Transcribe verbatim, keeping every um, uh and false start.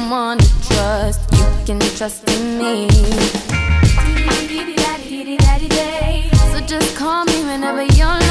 someone to trust. You can trust in me. So just call me whenever you're